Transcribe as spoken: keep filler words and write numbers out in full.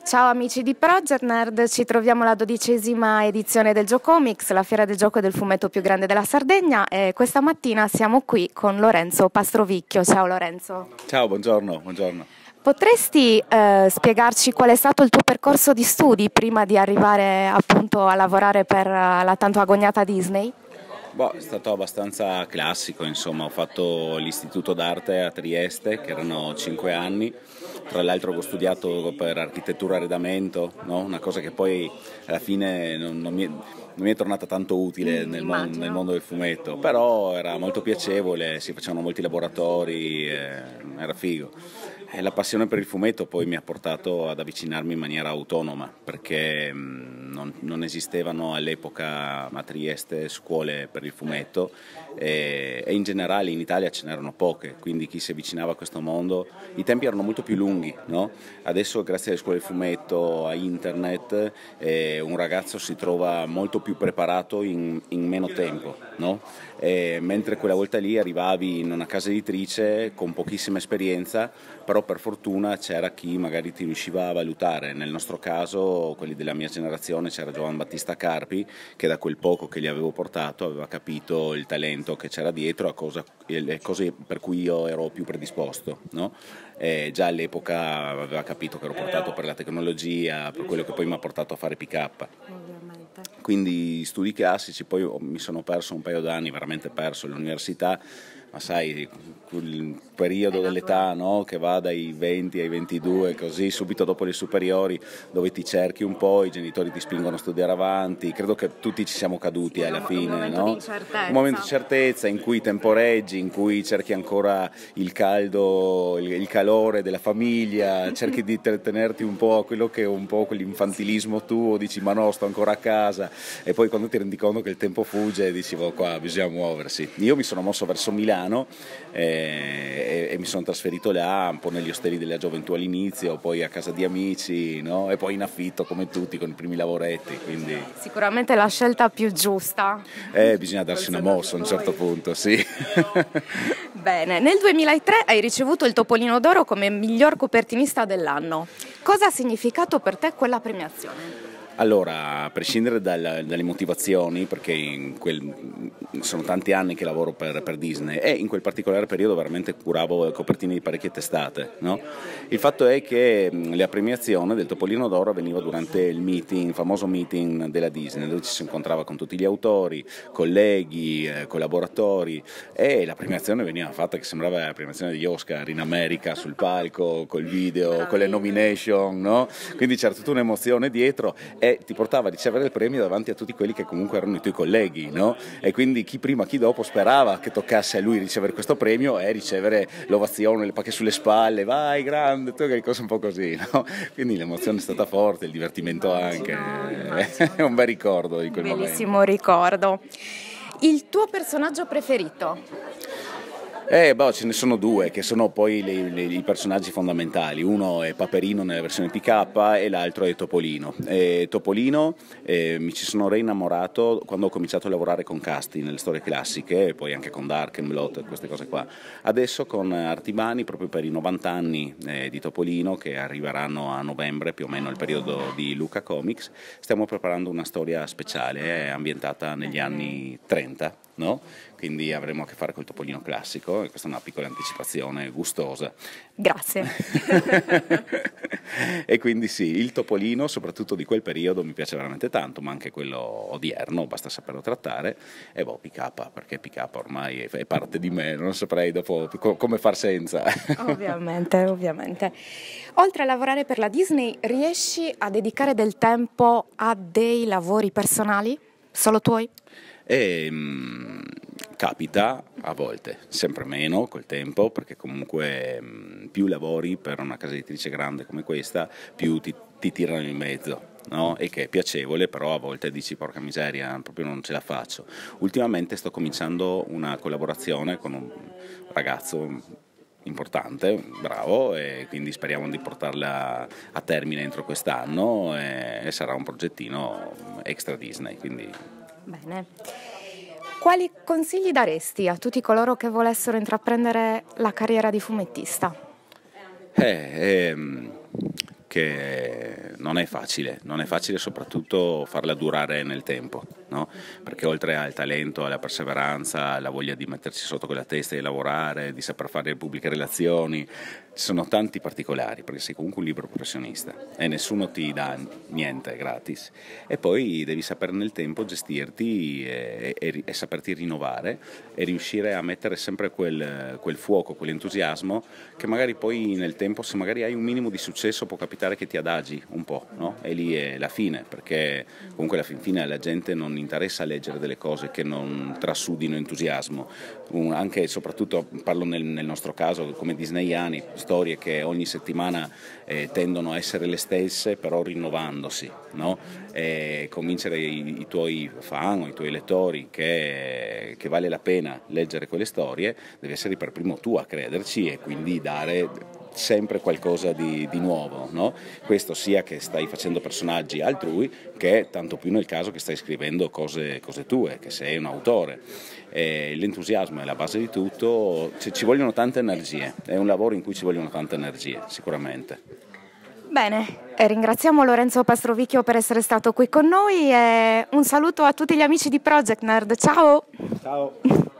Ciao amici di Project Nerd, ci troviamo alla dodicesima edizione del Giocomics, la fiera del gioco e del fumetto più grande della Sardegna, e questa mattina siamo qui con Lorenzo Pastrovicchio. Ciao Lorenzo. Ciao, buongiorno, buongiorno. Potresti eh, spiegarci qual è stato il tuo percorso di studi prima di arrivare appunto a lavorare per uh, la tanto agognata Disney? Boh, è stato abbastanza classico, insomma, ho fatto l'istituto d'arte a Trieste, che erano cinque anni, tra l'altro ho studiato per architettura arredamento, no? Una cosa che poi alla fine non, non, mi, è, non mi è tornata tanto utile nel, mon, nel mondo del fumetto, però era molto piacevole, si facevano molti laboratori, eh, era figo. E la passione per il fumetto poi mi ha portato ad avvicinarmi in maniera autonoma, perché mh, non, non esistevano all'epoca a Trieste scuole per il fumetto e, e in generale in Italia ce n'erano poche, quindi chi si avvicinava a questo mondo, i tempi erano molto più lunghi, no? Adesso grazie alle scuole del fumetto, a internet, eh, un ragazzo si trova molto più preparato in, in meno tempo, no? E mentre quella volta lì arrivavi in una casa editrice con pochissima esperienza, però per fortuna c'era chi magari ti riusciva a valutare. Nel nostro caso, quelli della mia generazione, c'era Giovan Battista Carpi, che da quel poco che gli avevo portato aveva capito il talento che c'era dietro, a cosa, le cose per cui io ero più predisposto, no? E già all'epoca aveva capito che ero portato per la tecnologia, per quello che poi mi ha portato a fare P K. Quindi studi classici, poi mi sono perso un paio d'anni, veramente perso l'università, ma sai, il periodo dell'età, no? Che va dai venti ai ventidue, così subito dopo le superiori, dove ti cerchi un po', i genitori ti spingono a studiare avanti, credo che tutti ci siamo caduti alla fine, un momento, no? Di incertezza. Un momento di certezza in cui temporeggi, in cui cerchi ancora il caldo, il, il calore della famiglia, cerchi di tenerti un po' a quello che è un po' quell'infantilismo tuo, dici ma no, sto ancora a casa, e poi quando ti rendi conto che il tempo fugge dici oh, qua bisogna muoversi. Io mi sono mosso verso Milano e, e, e mi sono trasferito là, un po' negli ostelli della gioventù all'inizio, poi a casa di amici, no? E poi in affitto come tutti con i primi lavoretti, quindi... Sicuramente la scelta più giusta. Eh, bisogna darsi una mossa a un certo punto, sì. Bene, nel duemilatré hai ricevuto il Topolino d'Oro come miglior copertinista dell'anno. Cosa ha significato per te quella premiazione? Allora, a prescindere dal, dalle motivazioni, perché in quel, sono tanti anni che lavoro per, per Disney e in quel particolare periodo veramente curavo copertine di parecchie testate, no? Il fatto è che la premiazione del Topolino d'Oro avveniva durante il meeting, il famoso meeting della Disney, dove ci si incontrava con tutti gli autori, colleghi, eh, collaboratori, e la premiazione veniva fatta che sembrava la premiazione degli Oscar in America, sul palco, col video, con le nomination, no? Quindi c'era tutta un'emozione dietro e ti portava a ricevere il premio davanti a tutti quelli che comunque erano i tuoi colleghi, no? E quindi chi prima chi dopo sperava che toccasse a lui ricevere questo premio e ricevere l'ovazione, le pacche sulle spalle, vai grande, tu che cosa un po' così, no? Quindi l'emozione è stata forte, il divertimento anche, è un bel ricordo di quel momento. Bellissimo ricordo. Il tuo personaggio preferito? Eh, boh, ce ne sono due che sono poi le, le, i personaggi fondamentali. Uno è Paperino nella versione P K e l'altro è Topolino. E Topolino eh, mi ci sono reinnamorato quando ho cominciato a lavorare con Casti nelle storie classiche e poi anche con Darkenblot e queste cose qua. Adesso con Artimani, proprio per i novanta anni eh, di Topolino che arriveranno a novembre, più o meno il periodo di Luca Comics, stiamo preparando una storia speciale eh, ambientata negli anni trenta, no? Quindi avremo a che fare col Topolino classico e questa è una piccola anticipazione gustosa. Grazie. E quindi sì, il Topolino, soprattutto di quel periodo, mi piace veramente tanto, ma anche quello odierno, basta saperlo trattare, e boh, P K, perché P K ormai è, è parte di me, non saprei dopo co- come far senza. Ovviamente, ovviamente. Oltre a lavorare per la Disney, riesci a dedicare del tempo a dei lavori personali? Solo tuoi? E, mh, capita a volte, sempre meno col tempo, perché comunque mh, più lavori per una casa editrice grande come questa, più ti, ti tirano in mezzo, no? E che è piacevole, però a volte dici porca miseria, proprio non ce la faccio. Ultimamente sto cominciando una collaborazione con un ragazzo importante, bravo, e quindi speriamo di portarla a termine entro quest'anno e, e sarà un progettino extra Disney, quindi... Bene. Quali consigli daresti a tutti coloro che volessero intraprendere la carriera di fumettista? Eh, ehm, che non è facile, non è facile soprattutto farla durare nel tempo, no? Perché oltre al talento, alla perseveranza, alla voglia di mettersi sotto quella testa e lavorare, di saper fare le pubbliche relazioni, ci sono tanti particolari, perché sei comunque un libero professionista e nessuno ti dà niente gratis, e poi devi saper nel tempo gestirti e, e, e saperti rinnovare e riuscire a mettere sempre quel, quel fuoco, quell'entusiasmo che magari poi nel tempo, se magari hai un minimo di successo, può capitare che ti adagi un po', no? E lì è la fine, perché comunque alla fin fine alla gente non interessa leggere delle cose che non trasudino entusiasmo, un, anche e soprattutto parlo nel, nel nostro caso come disneyani, storie che ogni settimana eh, tendono a essere le stesse però rinnovandosi, no? E convincere i, i tuoi fan o i tuoi lettori che, che vale la pena leggere quelle storie, devi essere per primo tu a crederci e quindi dare sempre qualcosa di, di nuovo, no? Questo sia che stai facendo personaggi altrui, che tanto più nel caso che stai scrivendo cose, cose tue, che sei un autore. E l'entusiasmo è la base di tutto, ci, ci vogliono tante energie, è un lavoro in cui ci vogliono tante energie, sicuramente. Bene, e ringraziamo Lorenzo Pastrovicchio per essere stato qui con noi e un saluto a tutti gli amici di Project Nerd, ciao! Ciao!